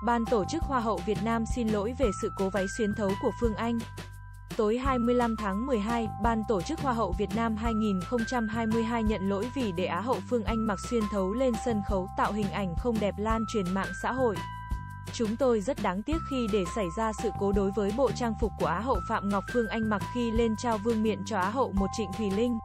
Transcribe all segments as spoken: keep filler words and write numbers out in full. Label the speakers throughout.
Speaker 1: Ban tổ chức Hoa hậu Việt Nam xin lỗi về sự cố váy xuyến thấu của Phương Anh. Tối hai mươi lăm tháng mười hai, Ban tổ chức Hoa hậu Việt Nam hai nghìn không trăm hai mươi hai nhận lỗi vì để Á hậu Phương Anh mặc xuyên thấu lên sân khấu tạo hình ảnh không đẹp lan truyền mạng xã hội. Chúng tôi rất đáng tiếc khi để xảy ra sự cố đối với bộ trang phục của Á hậu Phạm Ngọc Phương Anh mặc khi lên trao vương miện cho Á hậu một Trịnh Thùy Linh.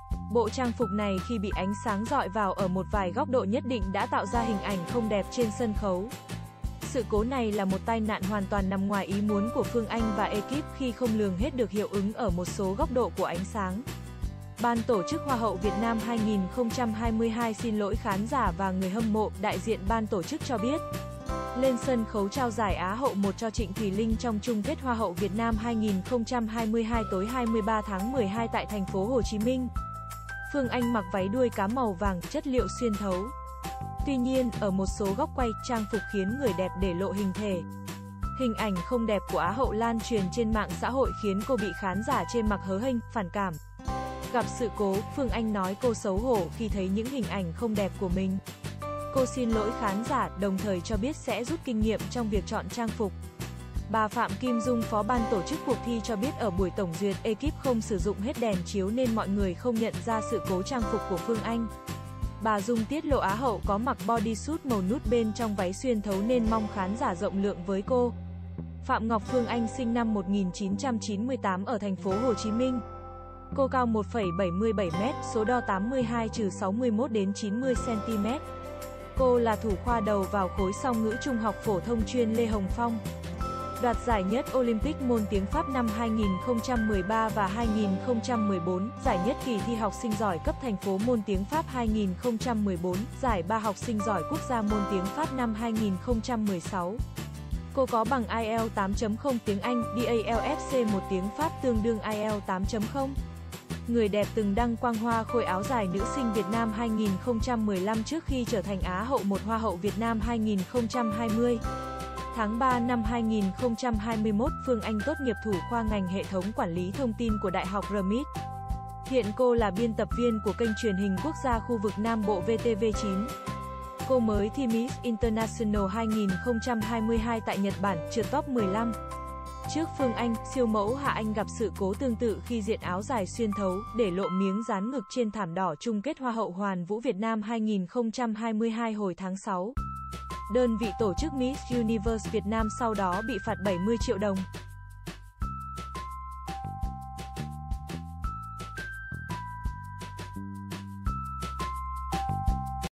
Speaker 1: Bộ trang phục này khi bị ánh sáng rọi vào ở một vài góc độ nhất định đã tạo ra hình ảnh không đẹp trên sân khấu. Sự cố này là một tai nạn hoàn toàn nằm ngoài ý muốn của Phương Anh và ekip khi không lường hết được hiệu ứng ở một số góc độ của ánh sáng. Ban tổ chức Hoa hậu Việt Nam hai nghìn không trăm hai mươi hai xin lỗi khán giả và người hâm mộ, đại diện ban tổ chức cho biết. Lên sân khấu trao giải Á hậu một cho Trịnh Thùy Linh trong chung kết Hoa hậu Việt Nam hai nghìn không trăm hai mươi hai tối hai mươi ba tháng mười hai tại thành phố Hồ Chí Minh. Phương Anh mặc váy đuôi cá màu vàng, chất liệu xuyên thấu. Tuy nhiên, ở một số góc quay, trang phục khiến người đẹp để lộ hình thể. Hình ảnh không đẹp của Á hậu lan truyền trên mạng xã hội khiến cô bị khán giả chê mặc hớ hênh, phản cảm. Gặp sự cố, Phương Anh nói cô xấu hổ khi thấy những hình ảnh không đẹp của mình. Cô xin lỗi khán giả, đồng thời cho biết sẽ rút kinh nghiệm trong việc chọn trang phục. Bà Phạm Kim Dung, phó ban tổ chức cuộc thi cho biết ở buổi tổng duyệt, ekip không sử dụng hết đèn chiếu nên mọi người không nhận ra sự cố trang phục của Phương Anh. Bà Dung tiết lộ Á hậu có mặc bodysuit màu nút bên trong váy xuyên thấu nên mong khán giả rộng lượng với cô. Phạm Ngọc Phương Anh sinh năm một nghìn chín trăm chín mươi tám ở thành phố Hồ Chí Minh. Cô cao một phẩy bảy mươi bảy mét, số đo tám mươi hai trừ sáu mươi mốt đến chín mươi xăng ti mét. Cô là thủ khoa đầu vào khối song ngữ Trung học phổ thông chuyên Lê Hồng Phong. Đoạt giải nhất Olympic môn tiếng Pháp năm hai nghìn không trăm mười ba và hai nghìn không trăm mười bốn, giải nhất kỳ thi học sinh giỏi cấp thành phố môn tiếng Pháp hai nghìn không trăm mười bốn, giải ba học sinh giỏi quốc gia môn tiếng Pháp năm hai nghìn không trăm mười sáu. Cô có bằng ai eo tám chấm không tiếng Anh, đê a lờ ép xê một tiếng Pháp tương đương ai eo tám chấm không. Người đẹp từng đăng quang hoa khôi áo dài nữ sinh Việt Nam hai nghìn không trăm mười lăm trước khi trở thành Á hậu một Hoa hậu Việt Nam hai nghìn không trăm hai mươi. Tháng ba năm hai nghìn không trăm hai mươi mốt, Phương Anh tốt nghiệp thủ khoa ngành hệ thống quản lý thông tin của Đại học rờ em i tê. Hiện cô là biên tập viên của kênh truyền hình quốc gia khu vực Nam Bộ vê tê vê chín. Cô mới thi Miss International hai nghìn không trăm hai mươi hai tại Nhật Bản, trượt top mười lăm. Trước Phương Anh, siêu mẫu Hạ Anh gặp sự cố tương tự khi diện áo dài xuyên thấu, để lộ miếng dán ngực trên thảm đỏ chung kết Hoa hậu Hoàn vũ Việt Nam hai nghìn không trăm hai mươi hai hồi tháng sáu. Đơn vị tổ chức Miss Universe Việt Nam sau đó bị phạt bảy mươi triệu đồng.